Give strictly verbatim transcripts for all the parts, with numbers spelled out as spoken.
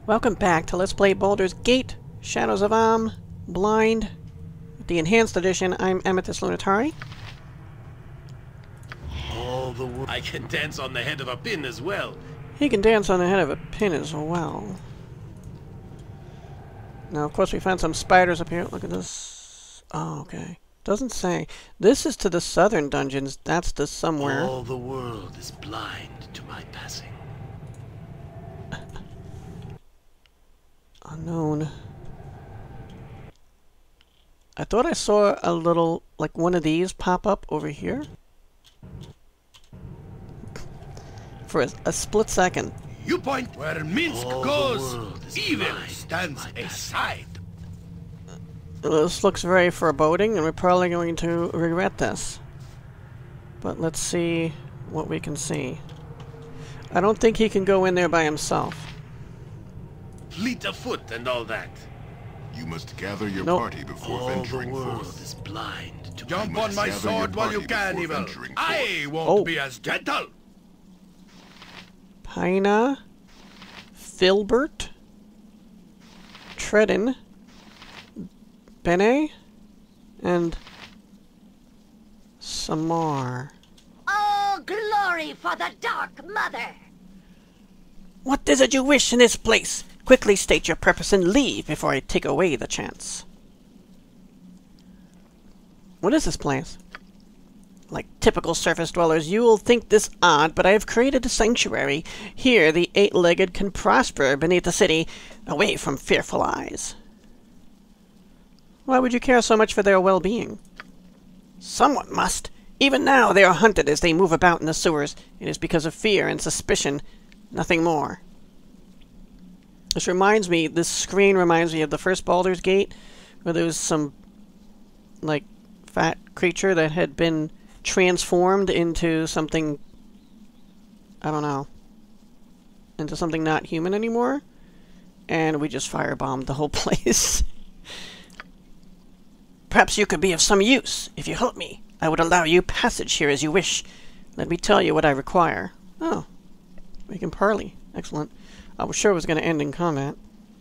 Welcome back to Let's Play Baldur's Gate, Shadows of Am, Blind, the Enhanced Edition. I'm Amethyst Lunatari. All the wo- I can dance on the head of a pin as well. He can dance on the head of a pin as well. Now, of course, we found some spiders up here. Look at this. Oh, okay. Doesn't say. This is to the southern dungeons. That's the somewhere. All the world is blind to my passing. Unknown. I thought I saw a little, like one of these pop up over here. For a, a split second. You point where Minsk All goes, evil blind stands to my aside. This looks very foreboding, and we're probably going to regret this. But let's see what we can see. I don't think he can go in there by himself. Fleet of foot and all that. You must gather your Nope. party before All venturing the world forth. is blind to Jump my on my gather sword your while you party can, before evil. venturing I won't Oh. be as gentle. Pai'Na, Filbert, Tredin, Bene, and Samar. Oh, glory for the Dark Mother! What is it you wish in this place? Quickly state your purpose and leave before I take away the chance. What is this place? Like typical surface dwellers, you will think this odd, but I have created a sanctuary. Here, the eight-legged can prosper beneath the city, away from fearful eyes. Why would you care so much for their well-being? Someone must. Even now, they are hunted as they move about in the sewers. It is because of fear and suspicion, nothing more. This reminds me, this screen reminds me of the first Baldur's Gate, where there was some, like, fat creature that had been transformed into something, I don't know, into something not human anymore, and we just firebombed the whole place. Perhaps you could be of some use. If you help me, I would allow you passage here as you wish. Let me tell you what I require. Oh, we can parley. Excellent. I was sure it was going to end in combat.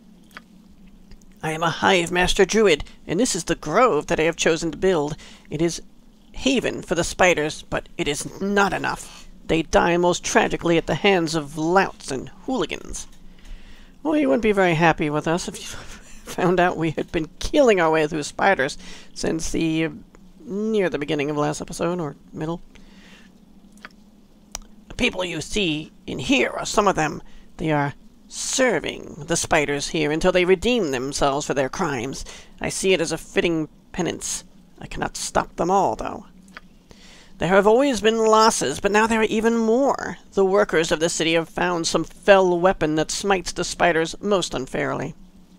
I am a Hive Master Druid, and this is the grove that I have chosen to build. It is haven for the spiders, but it is not enough. They die most tragically at the hands of louts and hooligans. Well, you wouldn't be very happy with us if you found out we had been killing our way through spiders since the uh, near the beginning of last episode, or middle. The people you see in here are some of them. They are serving the spiders here until they redeem themselves for their crimes. I see it as a fitting penance. I cannot stop them all, though. There have always been losses, but now there are even more. The workers of the city have found some fell weapon that smites the spiders most unfairly.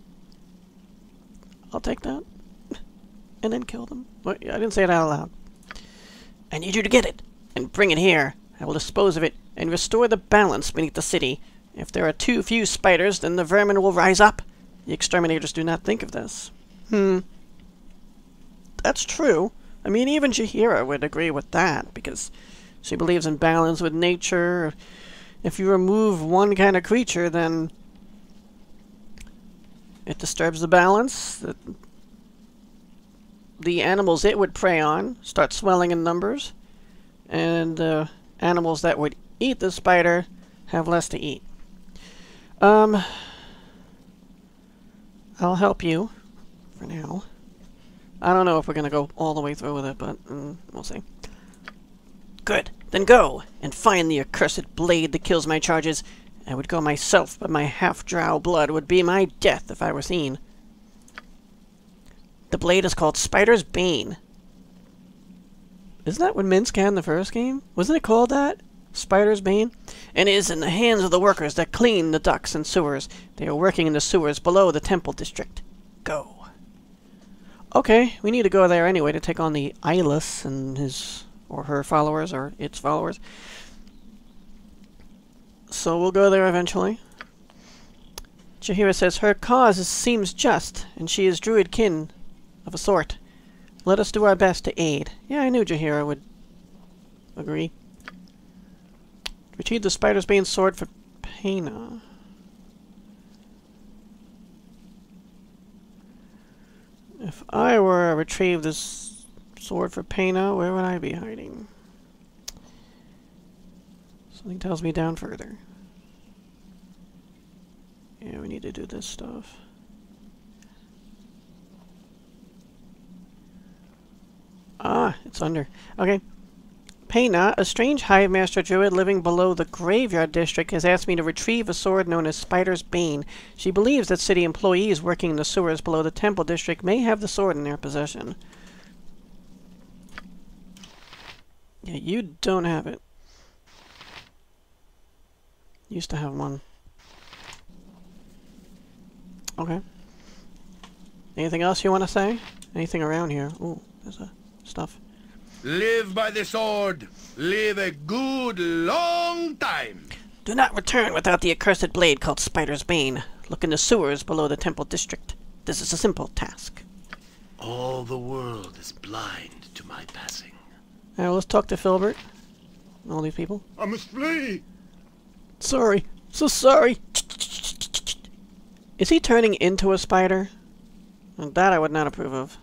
I'll take that. And then kill them. Well, I didn't say it out loud. I need you to get it, and bring it here. I will dispose of it, and restore the balance beneath the city. If there are too few spiders, then the vermin will rise up. The exterminators do not think of this. Hmm. That's true. I mean, even Jaheira would agree with that, because she believes in balance with nature. If you remove one kind of creature, then it disturbs the balance. The, the animals it would prey on start swelling in numbers, and uh, animals that would eat the spider have less to eat. Um, I'll help you for now. I don't know if we're going to go all the way through with it, but mm, we'll see. Good. Then go and find the accursed blade that kills my charges. I would go myself, but my half-drow blood would be my death if I were seen. The blade is called Spider's Bane. Isn't that what Minsk had in the first game? Wasn't it called that? Spider's Bane? And is in the hands of the workers that clean the ducts and sewers. They are working in the sewers below the temple district. Go. Okay, we need to go there anyway to take on the Eyeless and his or her followers, or its followers. So we'll go there eventually. Jaheira says, her cause is, seems just, and she is druid kin of a sort. Let us do our best to aid. Yeah, I knew Jaheira would agree. Retrieve the Spider's Bane sword for Pai'Na. I were to retrieve this sword for Pai'Na, where would I be hiding? Something tells me down further. Yeah, we need to do this stuff. Ah, it's under. Okay. Pai'Na, a strange hive master druid living below the graveyard district, has asked me to retrieve a sword known as Spider's Bane. She believes that city employees working in the sewers below the temple district may have the sword in their possession. Yeah, you don't have it. Used to have one. Okay. Anything else you want to say? Anything around here? Ooh, there's a stuff. Live by the sword. Live a good long time. Do not return without the accursed blade called Spider's Bane. Look in the sewers below the temple district. This is a simple task. All the world is blind to my passing. Alright, let's talk to Filbert. And all these people. I must flee. Sorry. So sorry. Is he turning into a spider? And that I would not approve of.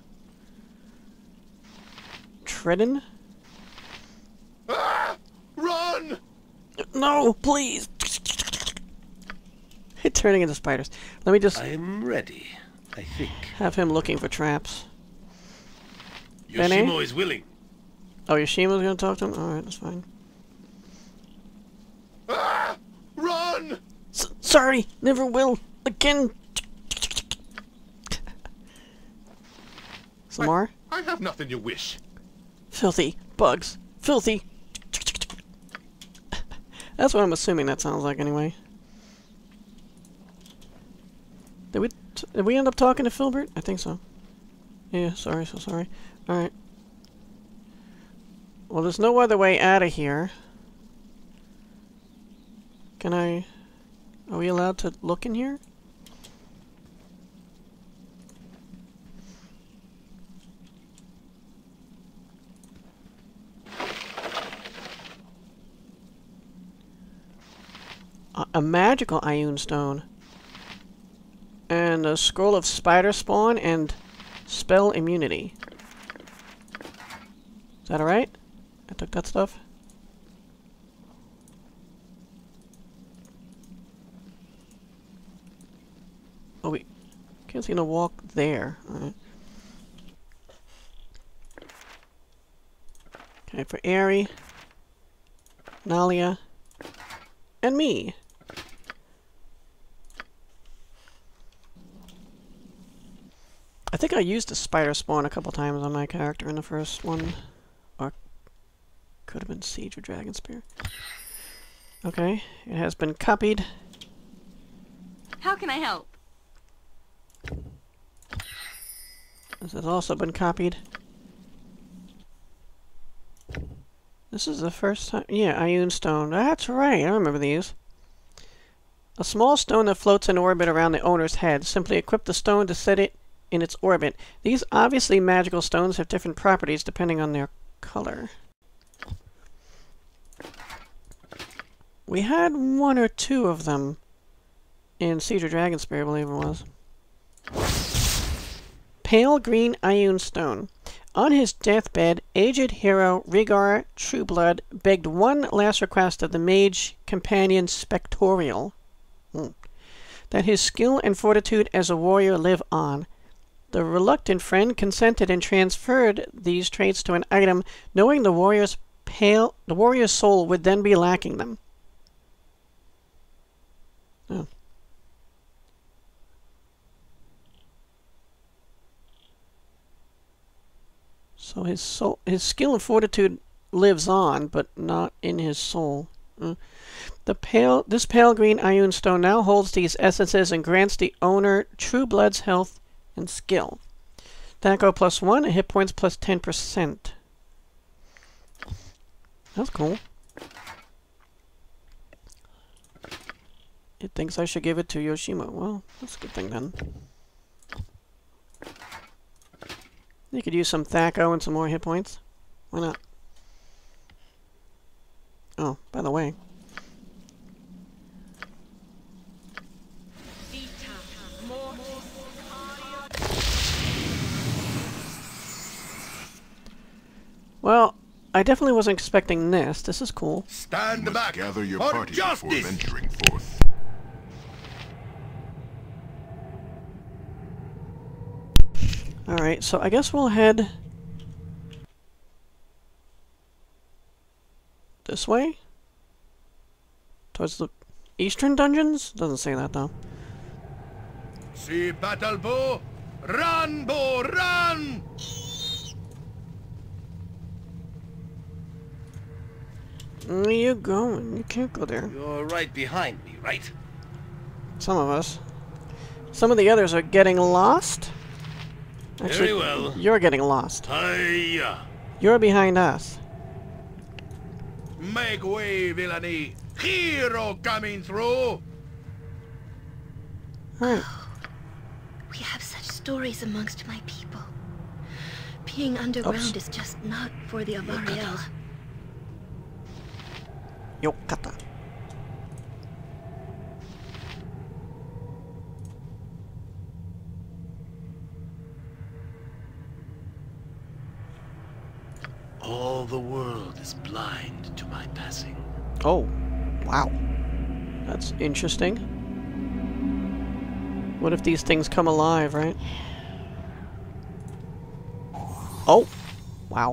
Tridden? Ah! Run! No, please! Turning into spiders. Let me just I am ready, I think. have him looking for traps. Yoshimo is willing. Oh, Yoshima's gonna talk to him? Alright, that's fine. Ah! Run! S sorry! Never will! Again! Some more? I have nothing you wish. Filthy. Bugs. Filthy. That's what I'm assuming that sounds like anyway. Did we, t did we end up talking to Filbert? I think so. Yeah, sorry, so sorry. Alright. Well, there's no other way out of here. Can I... Are we allowed to look in here? A, a magical Ioun stone. And a scroll of spider spawn and spell immunity. Is that alright? I took that stuff. Oh, we can't seem to walk there. Alright. Okay, for Aerie, Nalia, and me. I think I used a spider spawn a couple times on my character in the first one. Or could have been Siege or Dragon Spear. Okay, it has been copied. How can I help? This has also been copied. This is the first time... Yeah, Ioun stone. That's right, I remember these. A small stone that floats in orbit around the owner's head. Simply equip the stone to set it in its orbit. These obviously magical stones have different properties depending on their color. We had one or two of them in Siege of Dragonspear, I believe it was. Pale green Ioun stone. On his deathbed, aged hero Rhaegar Trueblood begged one last request of the mage companion Spectorial. Hmm. That his skill and fortitude as a warrior live on. The reluctant friend consented and transferred these traits to an item, knowing the warrior's pale the warrior's soul would then be lacking them. Oh. So his soul, his skill and fortitude lives on, but not in his soul. Mm. The pale, this pale green Ioun stone now holds these essences and grants the owner Trueblood's health and skill. Thaco plus one, and hit points plus ten percent. That's cool. It thinks I should give it to Yoshimo. Well, that's a good thing then. You could use some Thaco and some more hit points. Why not? Oh, by the way. I definitely wasn't expecting this. This is cool. Stand You must back gather your for party before justice! venturing forth. Alright, so I guess we'll head this way? Towards the eastern dungeons? Doesn't say that though. See battle bow? Run, bow, run! Where you going? You can't go there. You're right behind me, right? Some of us. Some of the others are getting lost. Actually, Very well. You're getting lost. Hiya! You're behind us. Make way, villainy! Hero coming through! Alright. We have such stories amongst my people. Being underground Oops. is just not for the Avariel. Yokata. All the world is blind to my passing. Oh, wow. That's interesting. What if these things come alive, right? Oh, wow.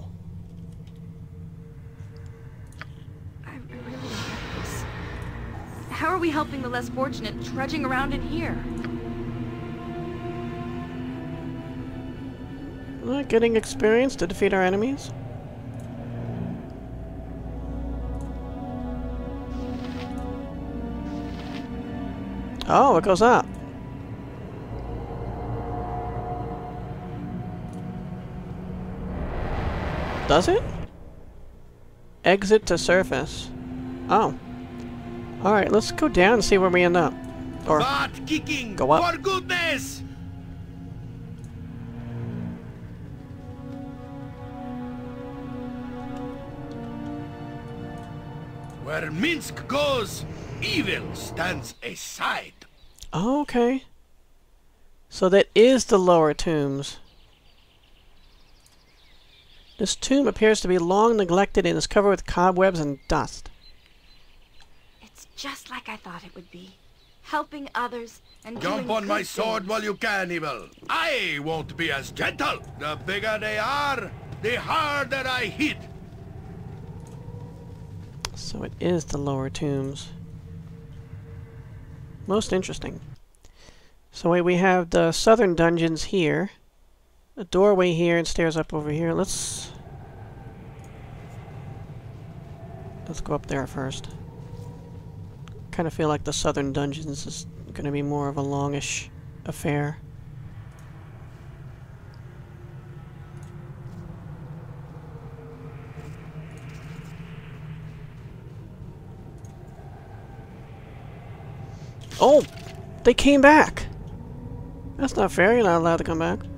I really don't get this. How are we helping the less fortunate trudging around in here? Uh, getting experience to defeat our enemies? Oh, it goes up. Does it? Exit to surface. Oh. Alright, let's go down and see where we end up. Or Butt kicking! go up. For goodness! Where Minsk goes, evil stands aside. Oh, okay. So that is the lower tombs. This tomb appears to be long neglected and is covered with cobwebs and dust. It's just like I thought it would be. Helping others and Jump doing on my good sword things. while you can, evil. I won't be as gentle. The bigger they are, the harder I hit. So it is the lower tombs. Most interesting. So wait, we have the southern dungeons here. A doorway here and stairs up over here. Let's... Let's go up there first. Kind of feel like the southern dungeons is going to be more of a longish affair. Oh! They came back! That's not fair, you're not allowed to come back.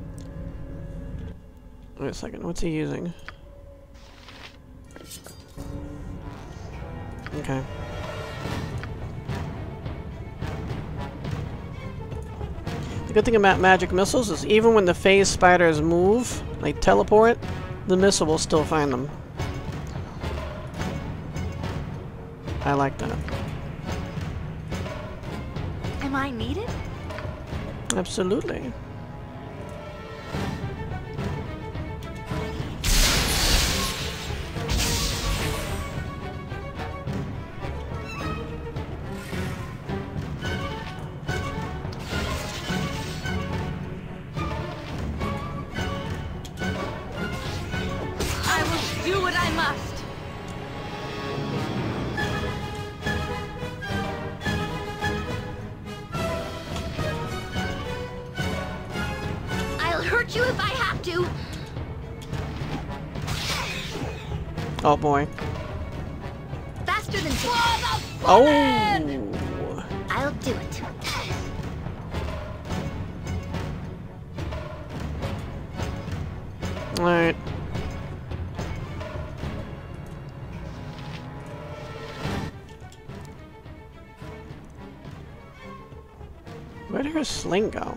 Wait a second, what's he using? Okay. The good thing about magic missiles is even when the phase spiders move, they teleport, the missile will still find them. I like that. Am I needed? Absolutely. I will do what I must. I'll hurt you if I have to. Oh boy. Faster than Oh! I'll do it. Alright. Where did her sling go?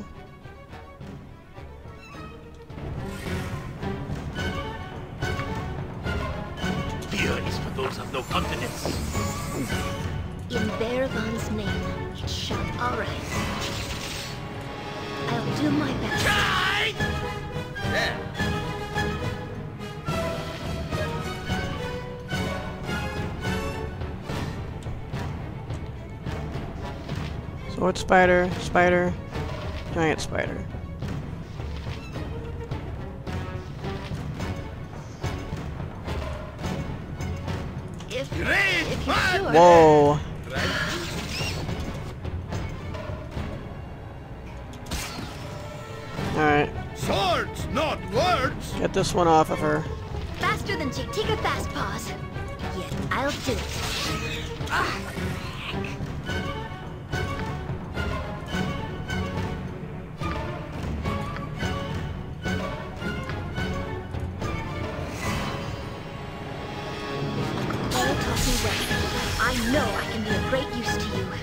no continents. In Baragon's name, it shall. All right. I'll do my best. Right! Yeah. Sword spider, spider, giant spider. If, Great if you're fun! sure. Whoa! Alright, Swords, not words! get this one off of her. Faster than Chitika Fast Paws. Yet I'll do it. Ah. All talking well. I know I can be of great use to you.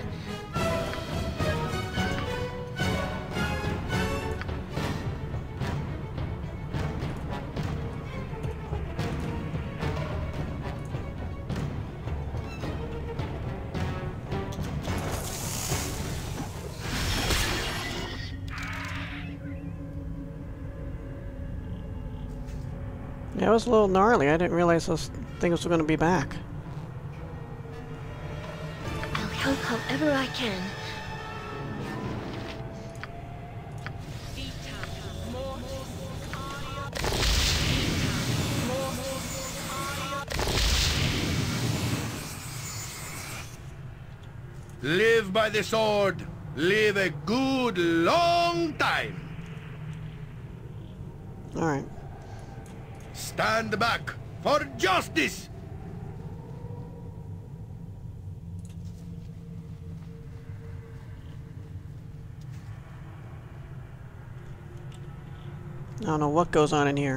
Yeah, it was a little gnarly. I didn't realize those things were going to be back. I'll help however I can. Live by the sword. Live a good long time. Alright. Stand back for justice. I don't know what goes on in here.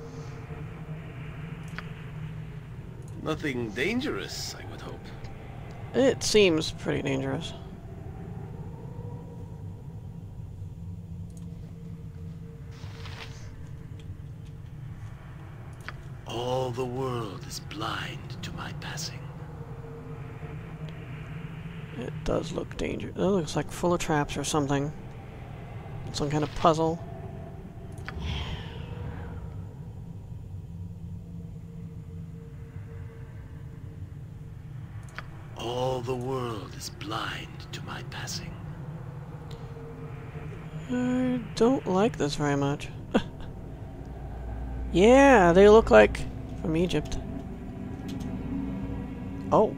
Nothing dangerous, I would hope. It seems pretty dangerous. All the world is blind to my passing. It does look dangerous. It looks like full of traps or something. Some kind of puzzle. All the world is blind to my passing. I don't like this very much. Yeah, they look like from Egypt. Oh.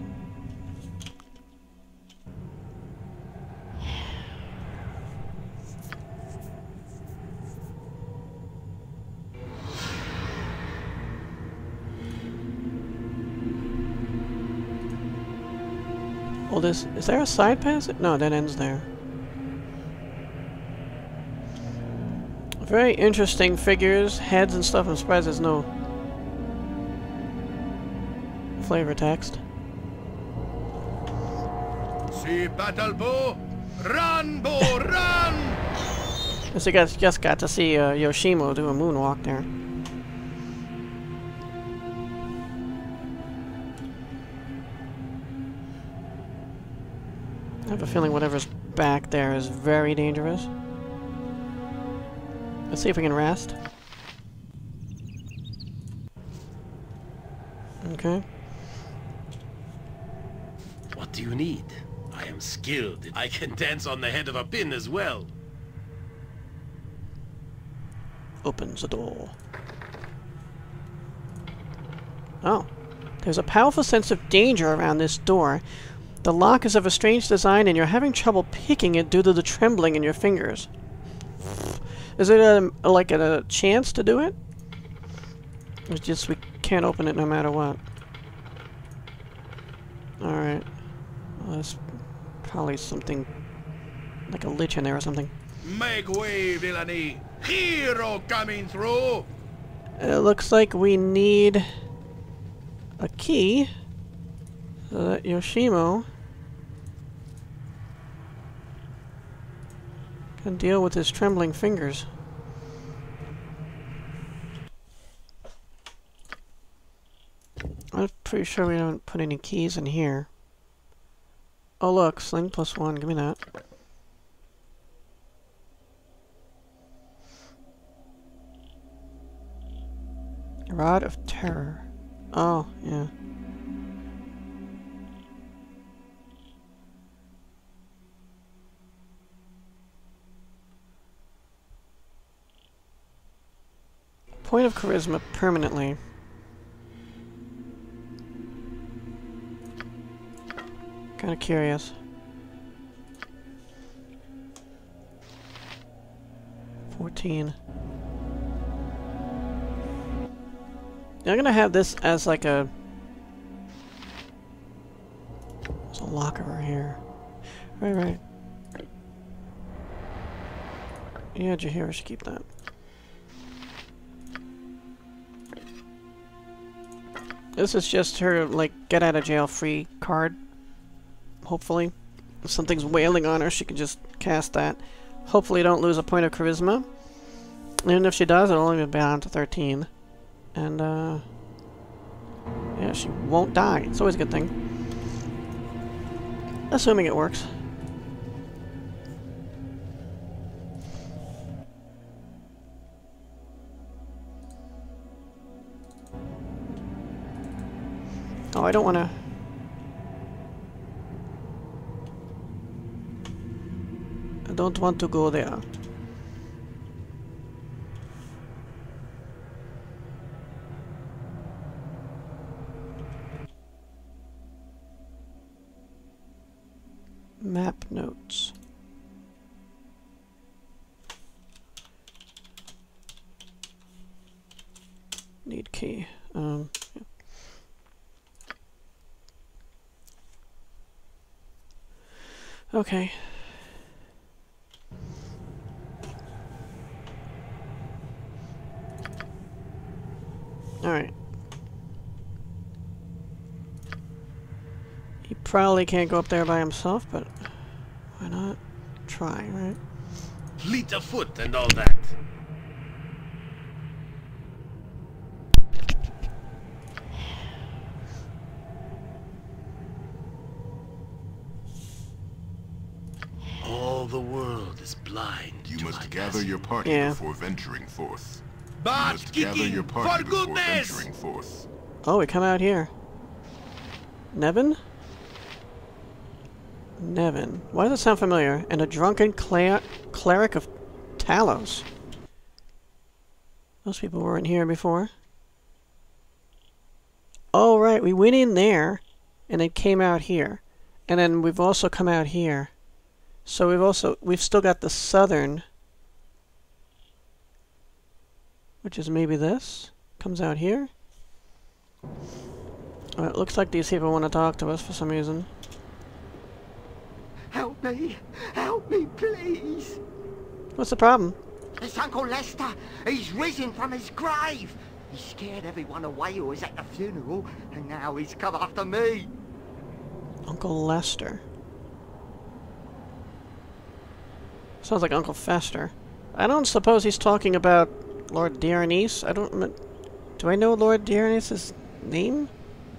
Oh, this is there a side passage? No, that ends there. Very interesting figures, heads and stuff. I'm surprised there's no flavor text. See battle bow? Run, bow, run! Guess you guys just got to see uh, Yoshimo do a moonwalk there. I have a feeling whatever's back there is very dangerous. Let's see if we can rest. Okay. What do you need? I am skilled. I can dance on the head of a pin as well. Opens the door. Oh. There's a powerful sense of danger around this door. The lock is of a strange design and you're having trouble picking it due to the trembling in your fingers. Is it a, like a, a chance to do it? It's just we can't open it no matter what. Alright. Well, there's probably something like a lich in there or something. Make way, villainy. Hero coming through. It looks like we need a key so that Yoshimo can deal with his trembling fingers. I pretty sure we don't put any keys in here. Oh look, sling plus one, give me that. Rod of Terror. Oh, yeah. Point of Charisma permanently. Kind of curious. fourteen. I'm gonna have this as like a... There's a locker right here. Right, right. Yeah, Jaheira should keep that. This is just her, like, get out of jail free card. Hopefully. If something's wailing on her, she can just cast that. Hopefully don't lose a point of charisma. And if she does, it'll only be down to thirteen. And, uh... yeah, she won't die. It's always a good thing. Assuming it works. Oh, I don't want to... I don't want to go there. Map notes. Need key. Um, yeah. Okay. Alright. He probably can't go up there by himself, but why not try, right? Fleet of foot and all that. All the world is blind. You to must my gather passing. your party Yeah. before venturing forth. You But must gather kicking, your party for before goodness! venturing forth. Oh, we come out here. Nevin? Nevin. Why does it sound familiar? And a drunken cler cleric of Talos. Those people weren't here before. Oh, right. We went in there and then came out here. And then we've also come out here. So we've also... We've still got the southern... Which is maybe this? Comes out here? Oh, it looks like these people want to talk to us for some reason. Help me! Help me, please! What's the problem? It's Uncle Lester! He's risen from his grave! He scared everyone away who was at the funeral, and now he's come after me! Uncle Lester. Sounds like Uncle Fester. I don't suppose he's talking about Lord Dionysus? I don't... Do I know Lord Dionysus' name?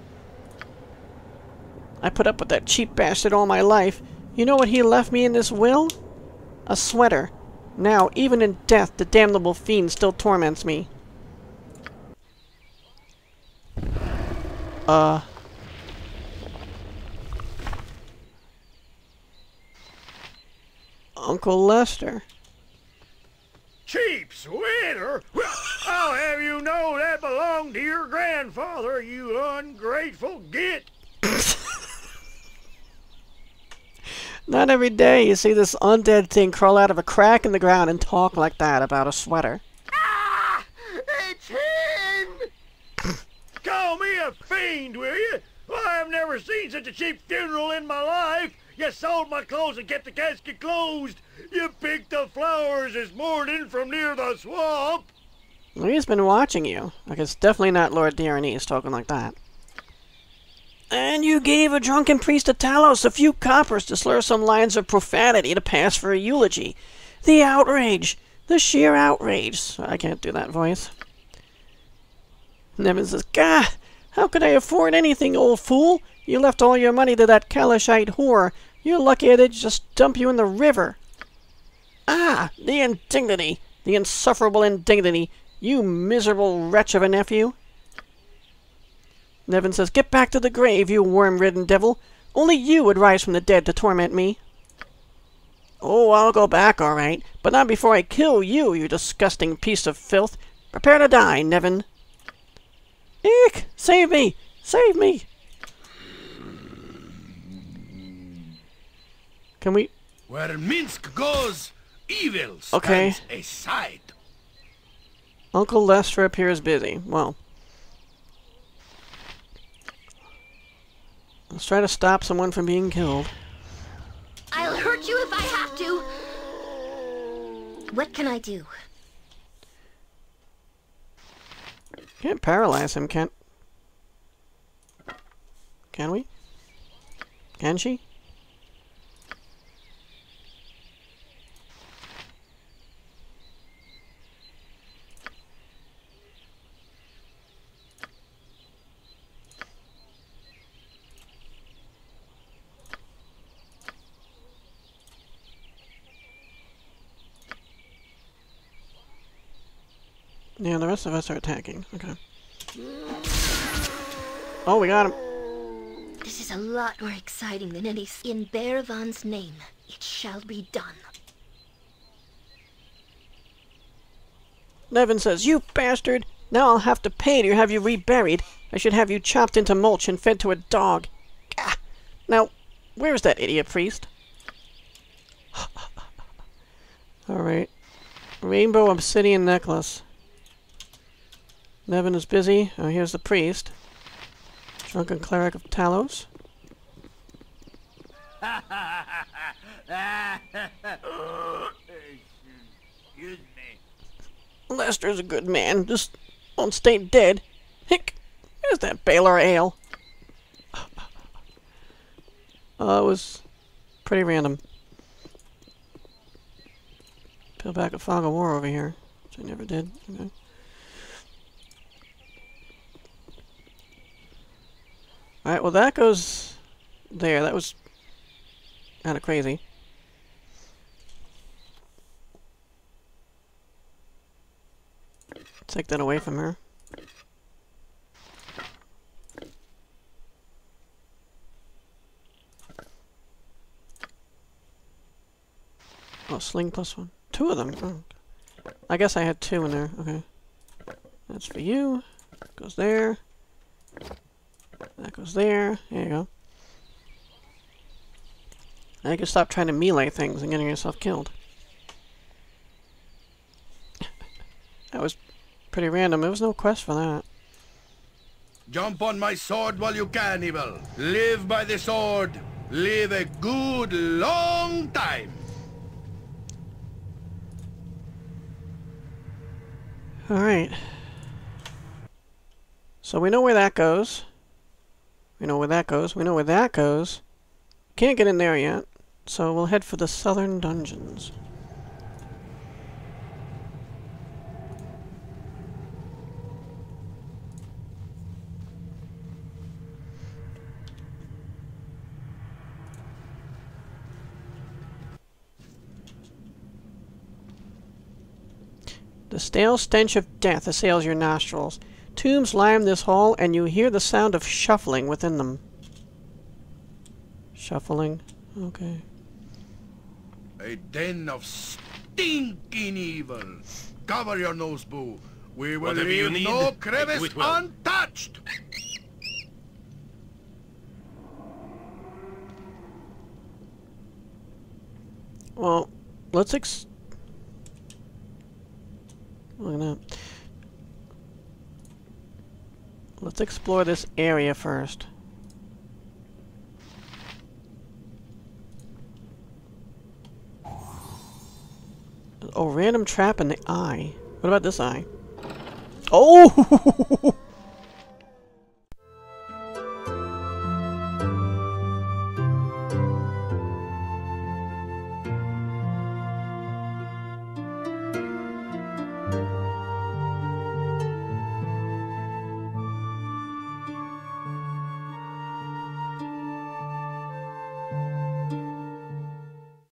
I put up with that cheap bastard all my life. You know what he left me in this will? A sweater. Now, even in death, the damnable fiend still torments me. Uh... Uncle Lester. Cheap sweater? Well, I'll have you know that belonged to your grandfather, you ungrateful git. Not every day you see this undead thing crawl out of a crack in the ground and talk like that about a sweater. Ah! It's him! Call me a fiend, will you? Well, I've never seen such a cheap funeral in my life. You sold my clothes and kept the casket closed. You picked the flowers this morning from near the swamp. Well, he's been watching you. Like, it's definitely not Lord Dionysus talking like that. And you gave a drunken priest of Talos a few coppers to slur some lines of profanity to pass for a eulogy. The outrage! The sheer outrage! I can't do that voice. Nevin says, Gah! How could I afford anything, old fool? You left all your money to that Kalashite whore. You're lucky I didn't just dump you in the river. Ah, the indignity! The insufferable indignity! You miserable wretch of a nephew! Nevin says, "Get back to the grave, you worm-ridden devil! Only you would rise from the dead to torment me!" "Oh, I'll go back, all right, but not before I kill you, you disgusting piece of filth! Prepare to die, Nevin!" "Eek! Save me! Save me!" Can we... Where Minsk goes, evil stands Okay. aside. Uncle Lester appears busy. Well. Let's try to stop someone from being killed. I'll hurt you if I have to. What can I do? Can't paralyze him, can... Can we? Can she? Yeah, the rest of us are attacking. Okay. Oh, we got him. This is a lot more exciting than any... In Bearvan's name, it shall be done. Nevin says, "You bastard! Now I'll have to pay to have you reburied. I should have you chopped into mulch and fed to a dog. Gah. Now, where's that idiot priest?" Alright. Rainbow obsidian necklace. Nevin is busy. Oh, here's the priest. Drunken cleric of Talos. Excuse me. Lester's a good man. Just won't stay dead. Hick! Here's that Baldur ale. Uh, it was pretty random. Peel back a fog of war over here, which I never did. Okay. Alright, well that goes there. That was kind of crazy. Take that away from her. Oh, sling plus one. Two of them. Oh. I guess I had two in there. Okay. That's for you. Goes there. That goes there. There you go. Now you can stop trying to melee things and getting yourself killed. That was pretty random. There was no quest for that. Jump on my sword while you can, evil. Live by the sword. Live a good long time. Alright. So we know where that goes. We know where that goes. We know where that goes. Can't get in there yet. So we'll head for the southern dungeons. The stale stench of death assails your nostrils. Tombs line this hall, and you hear the sound of shuffling within them. Shuffling? Okay. A den of stinking evil. Cover your nose, boo. We will Whatever you leave need, no I crevice do it well. untouched. Well, let's ex... Look at that. Let's explore this area first. Oh, random trap in the eye. What about this eye? Oh!